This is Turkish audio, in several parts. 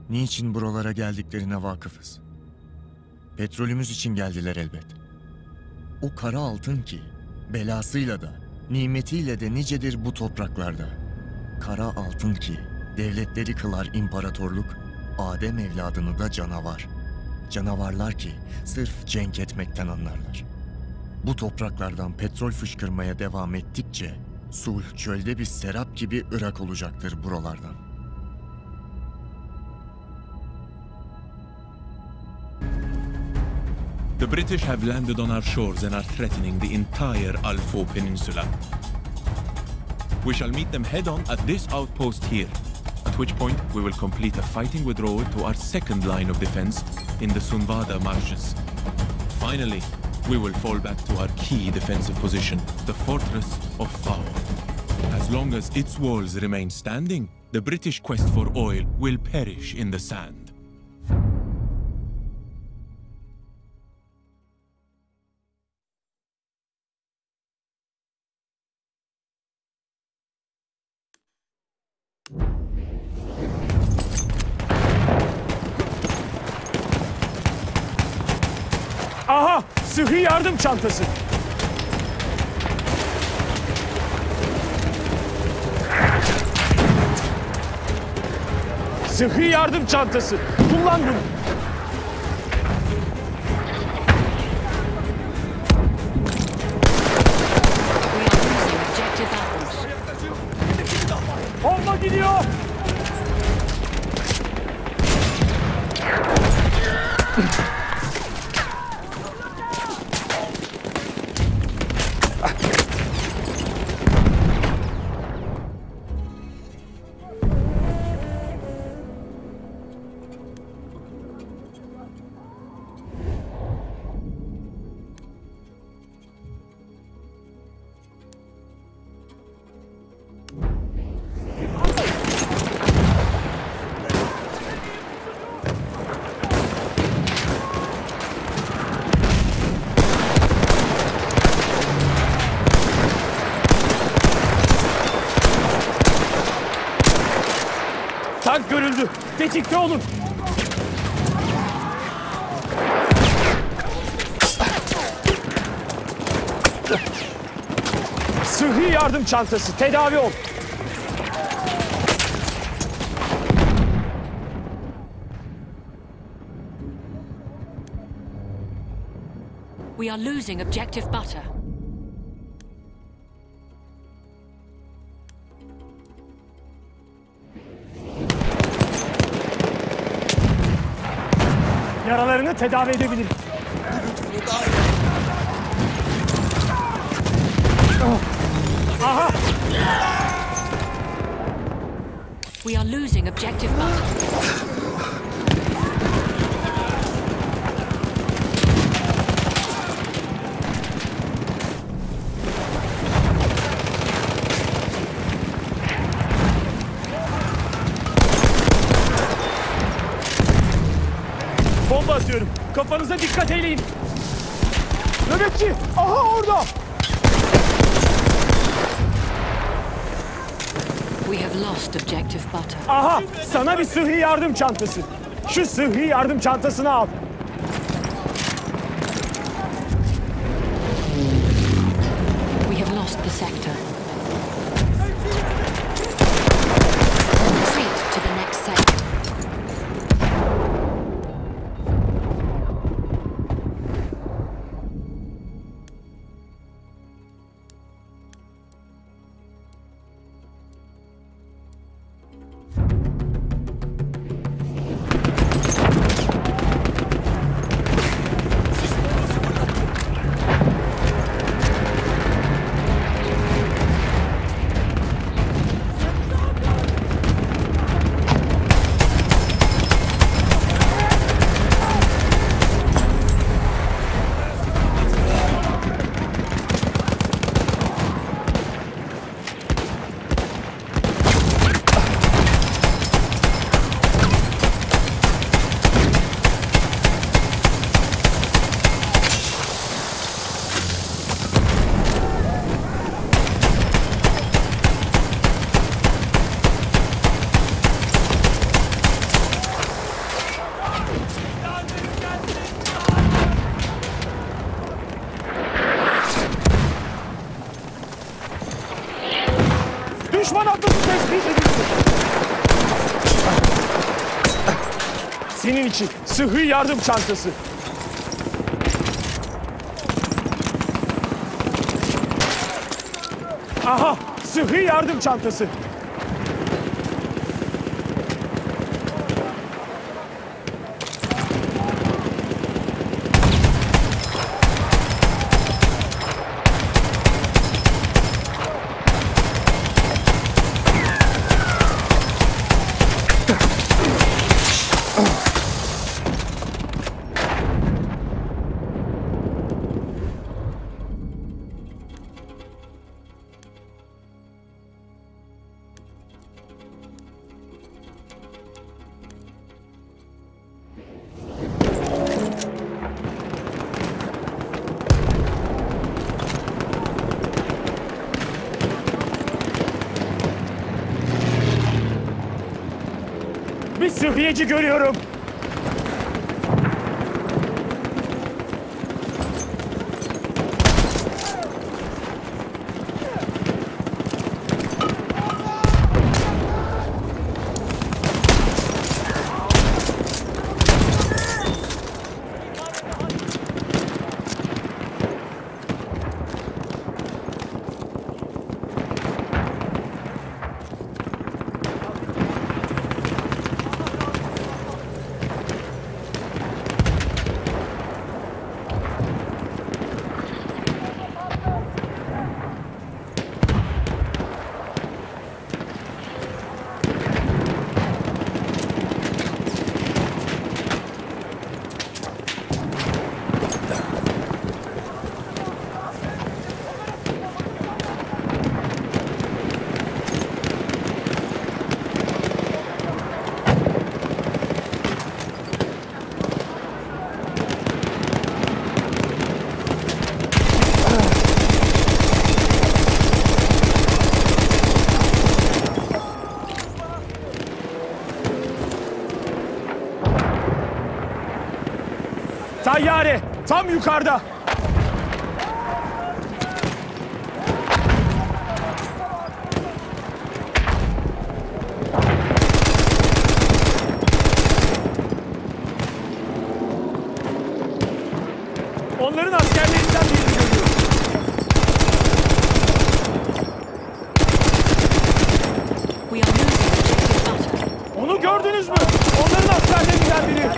Niçin buralara geldiklerine vakıfız. Petrolümüz için geldiler elbet. O kara altın ki belasıyla da nimetiyle de nicedir bu topraklarda. Kara altın ki devletleri kılar imparatorluk, Adem evladını da canavar. Canavarlar ki sırf cenk etmekten anlarlar. Bu topraklardan petrol fışkırmaya devam ettikçe sulh çölde bir serap gibi ırak olacaktır buralardan. The British have landed on our shores and are threatening the entire Alfo Peninsula. We shall meet them head-on at this outpost here, at which point we will complete a fighting withdrawal to our second line of defense in the Sunvada marshes. Finally, we will fall back to our key defensive position, the fortress of Fao. As long as its walls remain standing, the British quest for oil will perish in the sand. Aha! Sıhhi yardım çantası. Sıhhi yardım çantası. Kullan bunu. Bomba gidiyor. Tank görüldü. Tetikte olun. Sıhhi yardım çantası. Tedavi ol. We are losing objective butter. Yaralarını tedavi edebilirim. Aha! We are losing objective butter. Bomba atıyorum. Kafanıza dikkat eyleyin. Nöbetçi! Aha orada! We have lost objective butter. Aha! Sana bir sıhhi yardım çantası. Şu sıhhi yardım çantasını al. We have lost the sector. Retreat to the next sector. tespit edildi. Senin için sıhhi yardım çantası. Aha, sıhhi yardım çantası. Bir sıhhiyeci görüyorum. Tayyare tam yukarıda. Onların askerlerinden birini görüyorum. We are losing objective butter. Onu gördünüz mü? Onların askerlerinden biri.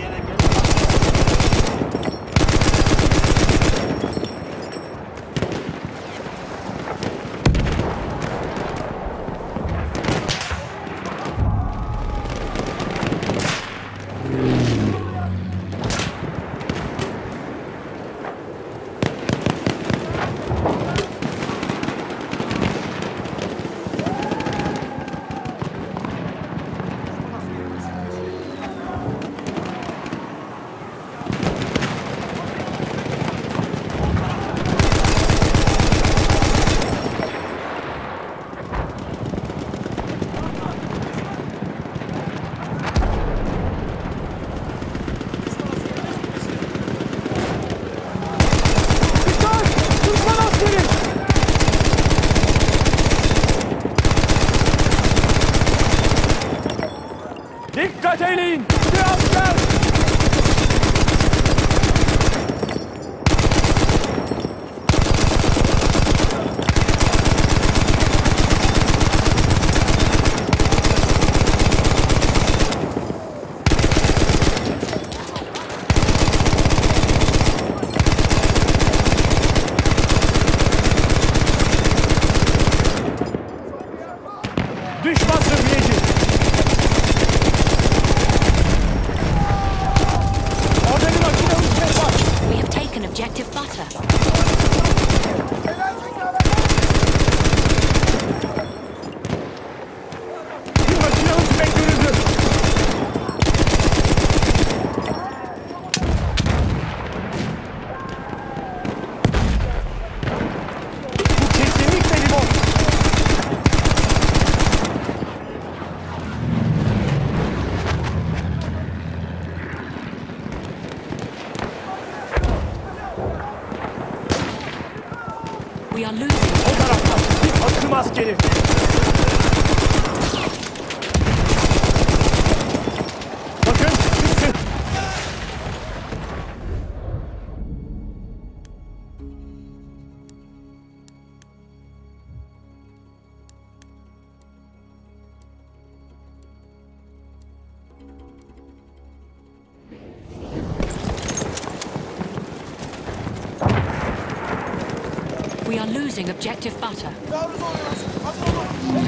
Dikkat eyleyin! Bir asker! Düşman sıhhiyeci! Orada bir makine hızmet var! We have taken objective butter. Bir makine hızmet görüldü! Bu kesinlikle limon! We are losing. O tarafta bir akım askeri! We are losing objective butter. Taarruz oluyoruz. Hazır olun.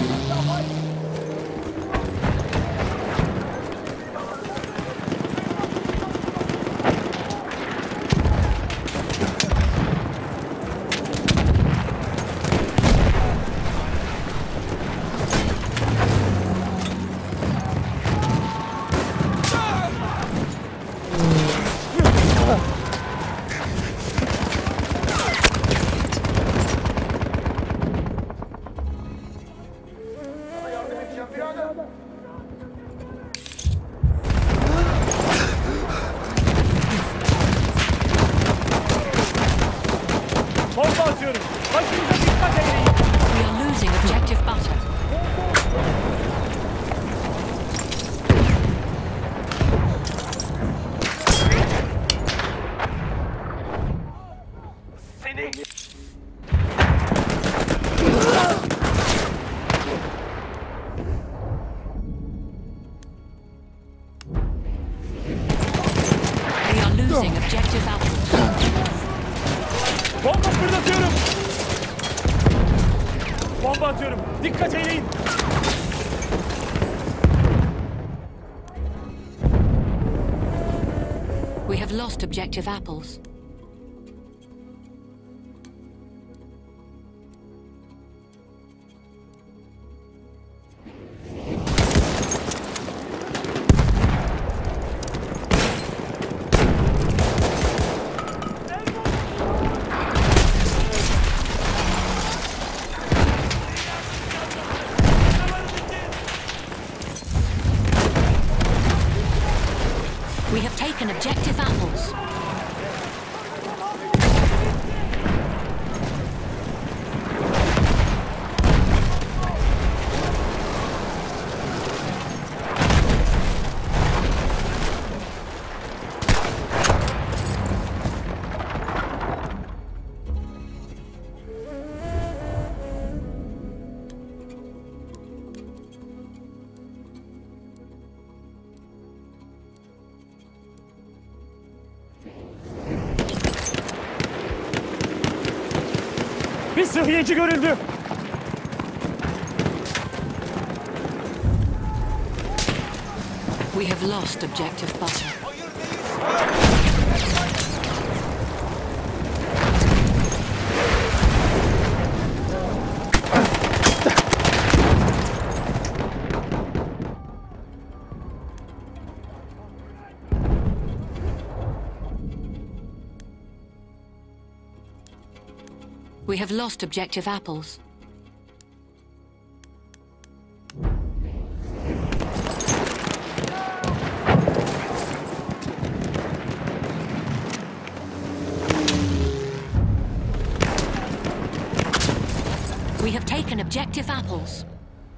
Bomba atıyorum. Başınıza dikkat edin. We are losing objective butter. We are losing objective apples. Bomba fırlatıyorum. Bomba atıyorum. Dikkat eyleyin. We have lost objective apples. We have taken objective apples. Bir sıhhiyeci görüldü. We have lost objective butter. We have lost objective apples. We have taken objective apples.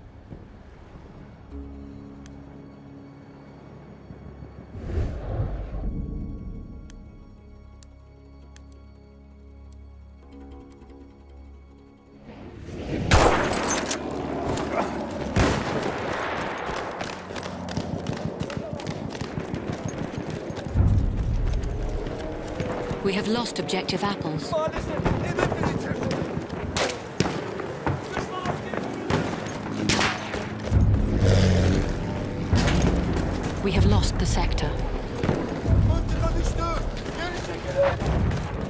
We have lost objective apples. Maalesef hedefini yitirdim. We have lost the sector. Mıntıka düştü. Geri çekilin.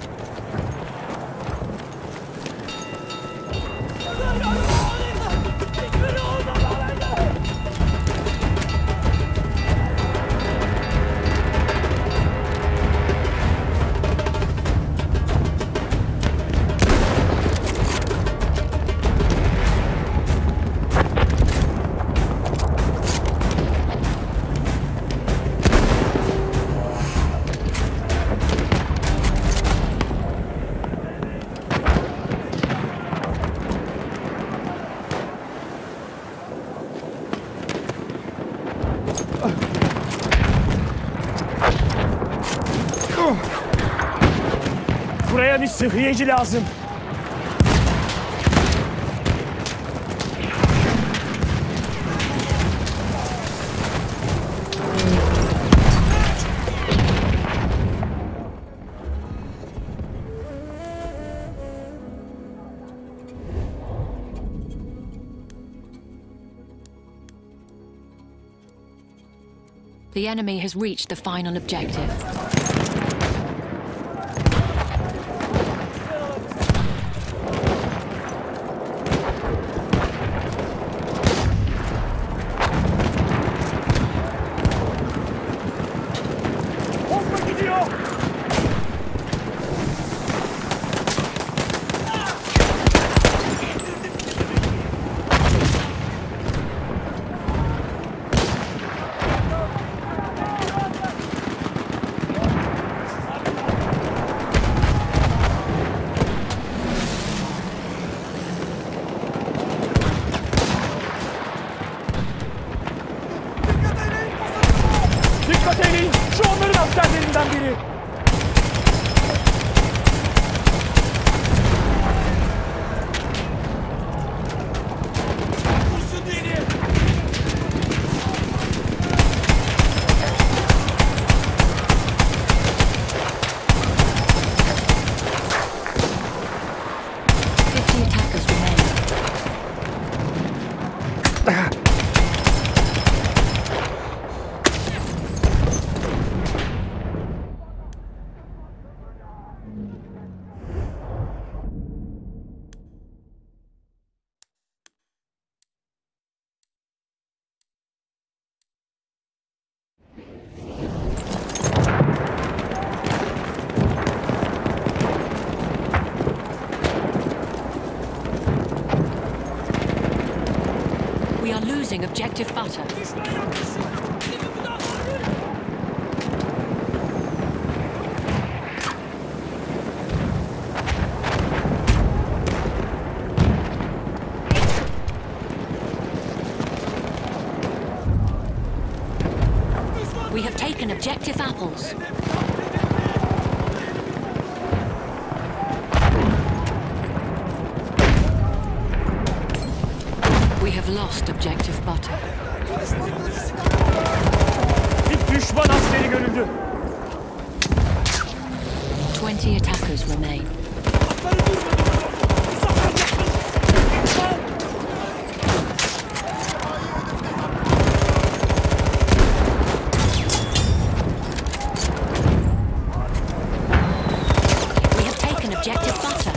Buraya bir sıhhiyeci lazım. The enemy has reached the final objective. Bomba gidiyor. Dikkat edin. Şu onların askerlerinden biri. Vursun beni. Attackers remain. We are losing objective butter. We have taken objective apples. We have lost objective butter. Bir düşman askeri görüldü. 20 attackers remain. We have taken objective butter.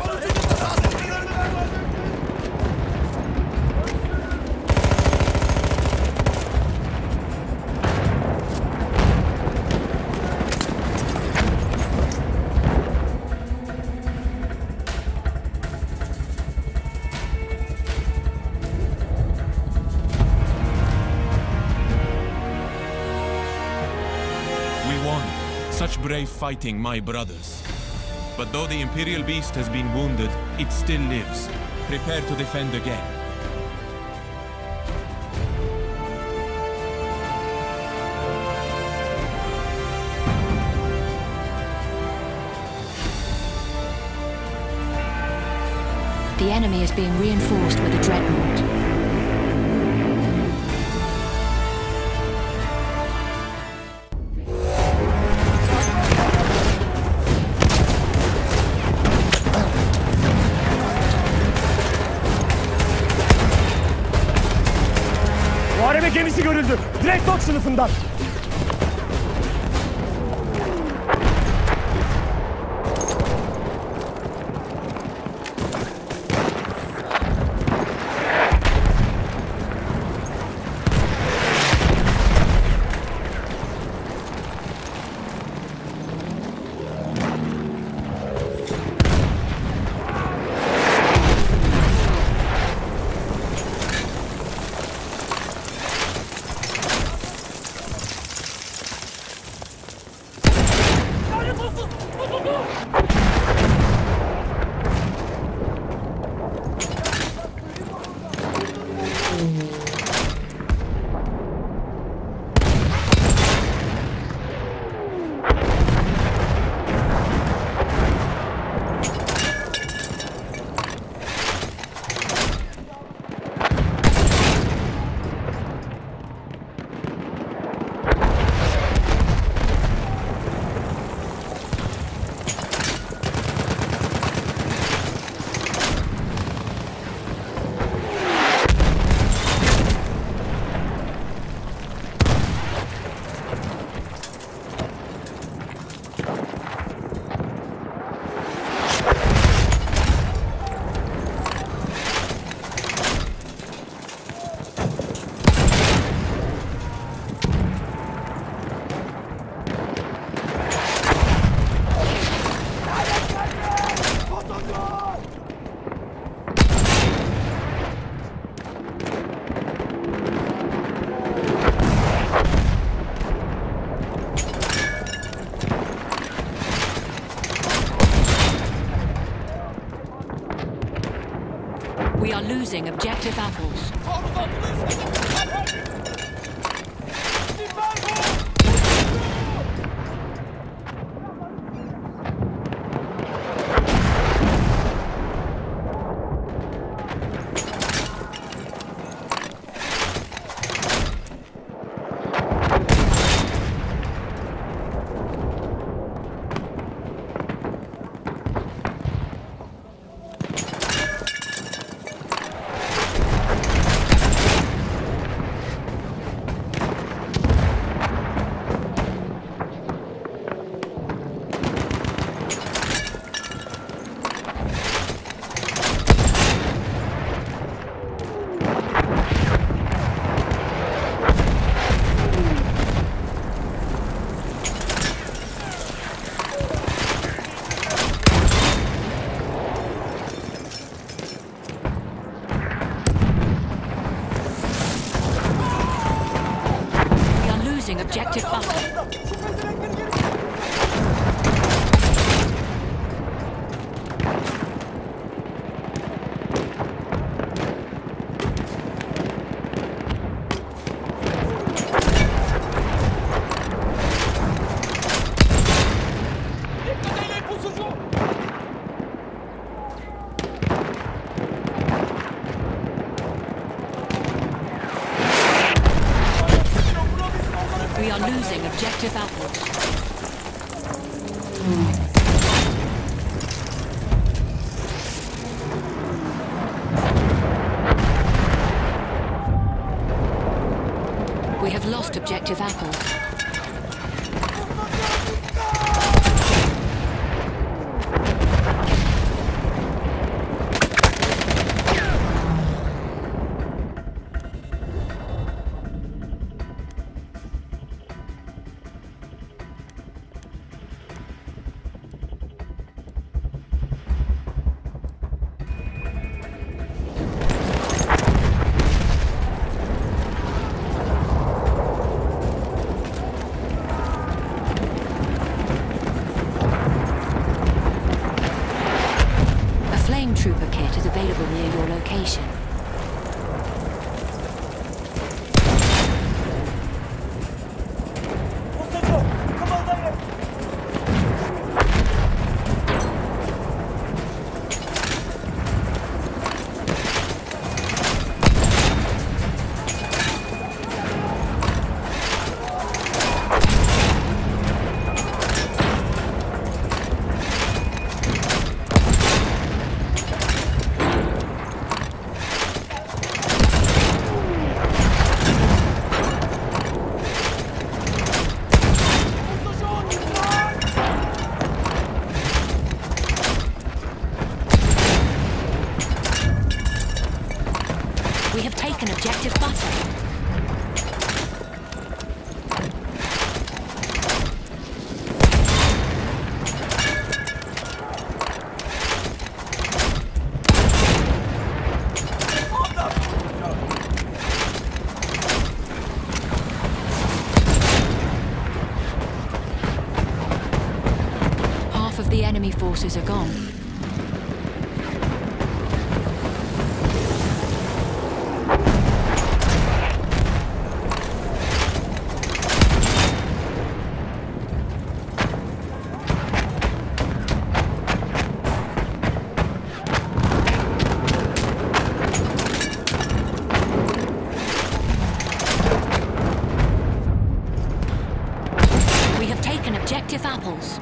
We won. Such brave fighting, my brothers. But though the Imperial Beast has been wounded, it still lives. Prepare to defend again. The enemy is being reinforced with a dreadnought. Muharebe gemisi görüldü. Dreadnought sınıfından. We are losing objective apples. Taarruz altındayız. Objective butter. We are losing objective apples. We have lost objective apples. Trooper kit is available near your location. We have taken objective butter. Half of the enemy forces are gone. Objective apples.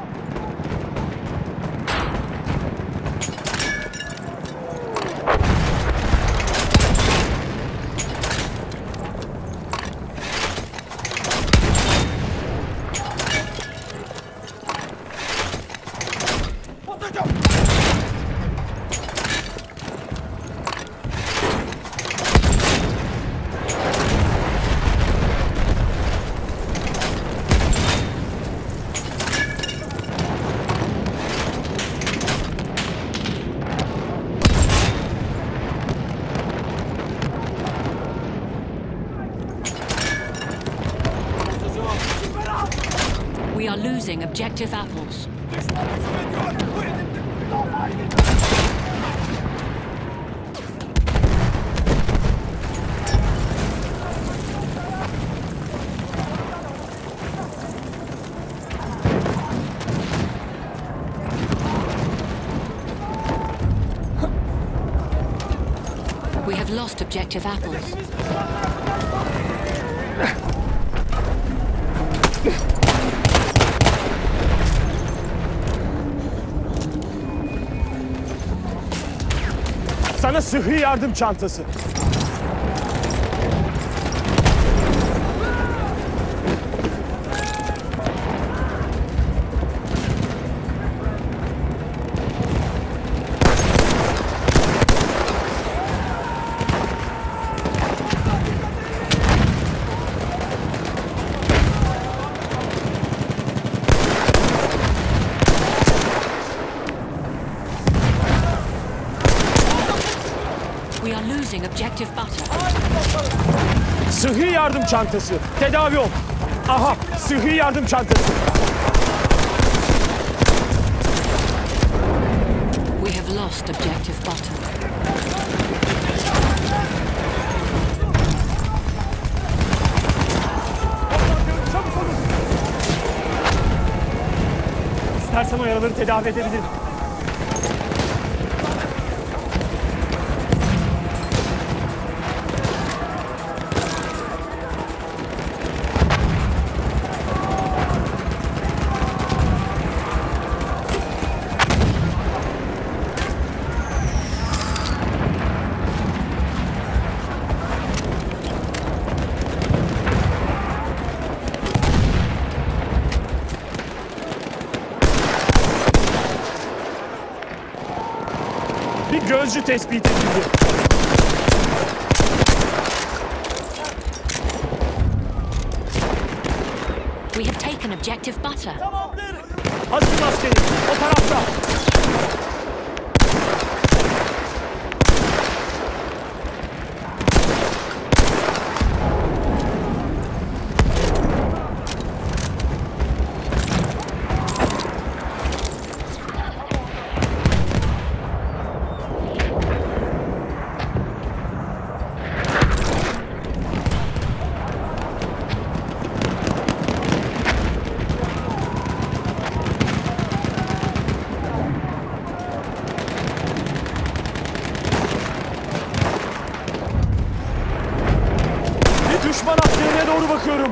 We are losing objective apples. We have lost objective apples. Sana sıhhi yardım çantası. We are losing objective butter. Sıhhi yardım çantası. Tedavi ol. Aha, sıhhi yardım çantası. We have lost objective butter. Çabuk olun. İstersen o yaraları tedavi edebilirim. Bir gözcü tespit edildi. We have taken objective butter. Hazır askeri. O tarafta. Düşman askerine doğru bakıyorum.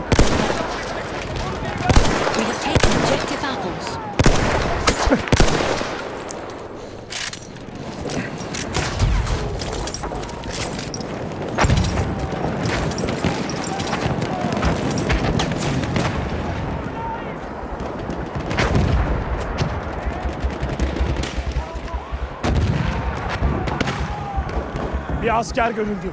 We have taken objective apples. Bir asker görüldü.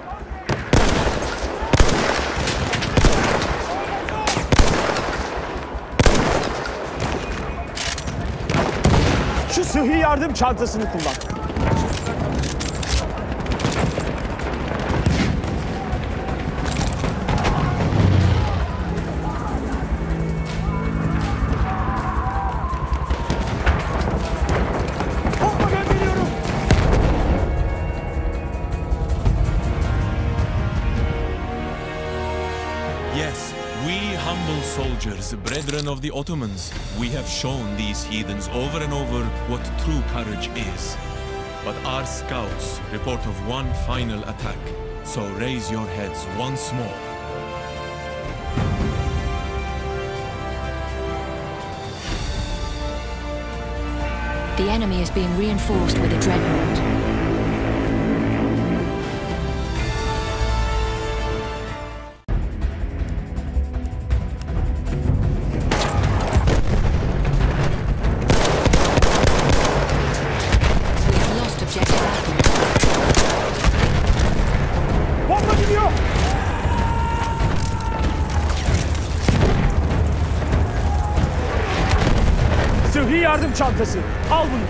Şu sıhhi yardım çantasını kullan. Bomba gönderiyorum. Yes, we humble soldiers, brethren of the Ottomans, we have shown these heathens over and over what true courage is. But our scouts report of one final attack, so raise your heads once more. The enemy is being reinforced with a dreadnought. We have lost objective apples. Bomba gidiyor. Sıhhi yardım çantası. Al bunu.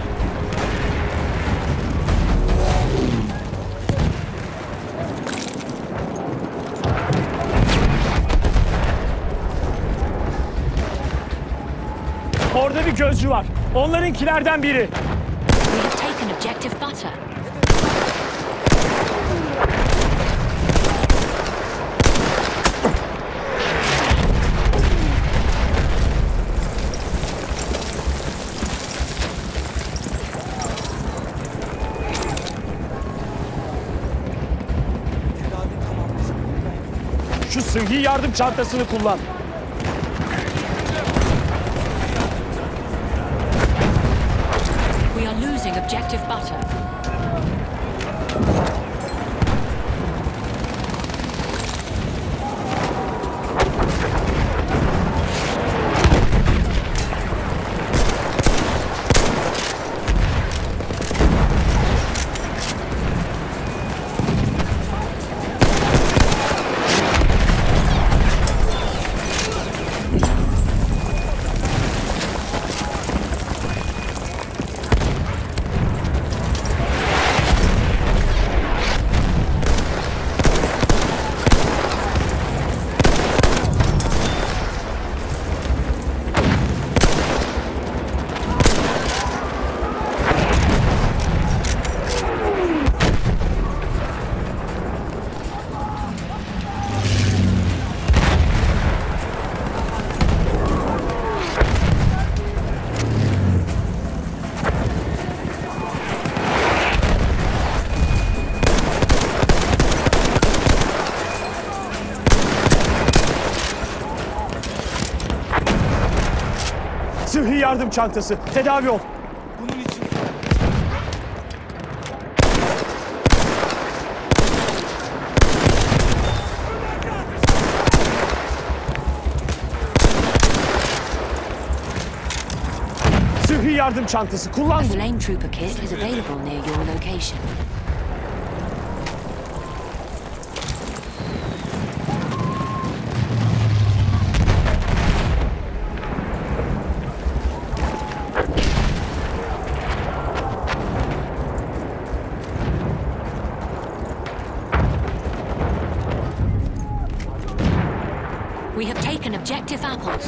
Orada bir gözcü var. Onlarınkilerden biri. We have taken objective butter. Şu sıhhi yardım çantasını kullan. We are losing objective butter. Sıhhi yardım çantası. Tedavi ol. Bunun için. Sıhhi yardım çantası. Kullan A bunu. flame trooper kit is available near your location. We have taken objective apples.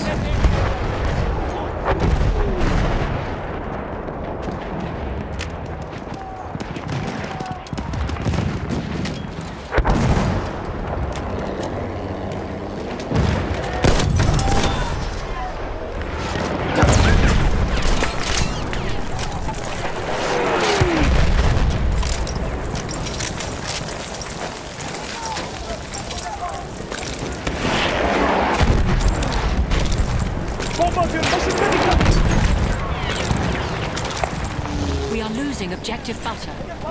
Bomba atıyorum. Başınıza dikkat. We are losing objective butter.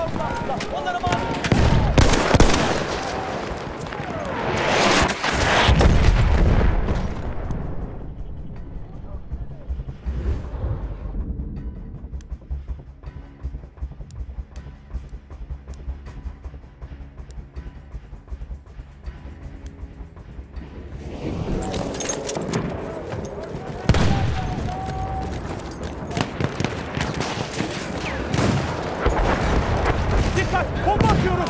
Dikkat. Bomba atıyorum.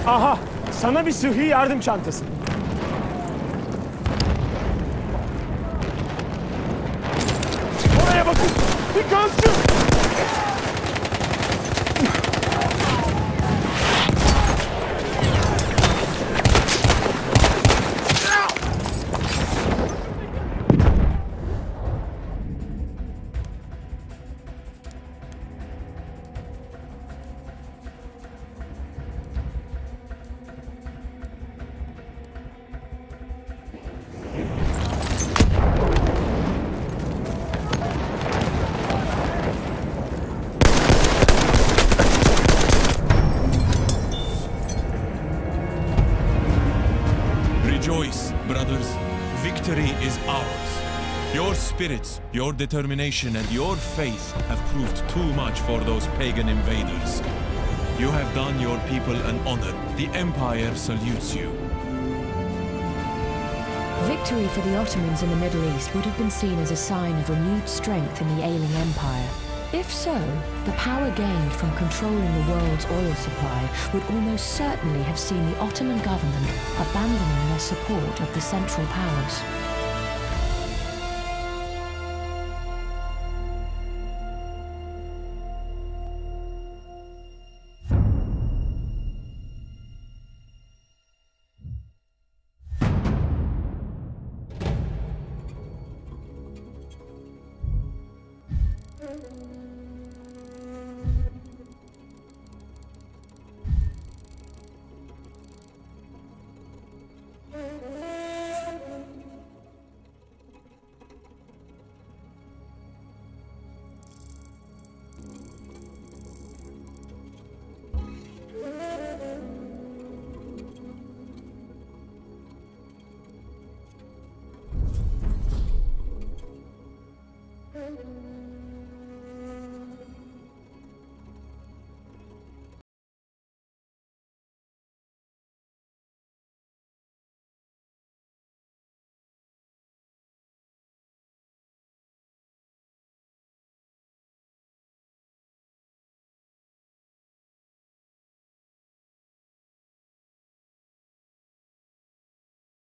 Aha, sana bir sıhhi yardım çantası. Oraya bakın, bir gözcü. Rejoice, brothers. Victory is ours. Your spirits, your determination, and your faith have proved too much for those pagan invaders. You have done your people an honor. The Empire salutes you. Victory for the Ottomans in the Middle East would have been seen as a sign of renewed strength in the ailing empire. If so, the power gained from controlling the world's oil supply would almost certainly have seen the Ottoman government abandoning their support of the Central Powers.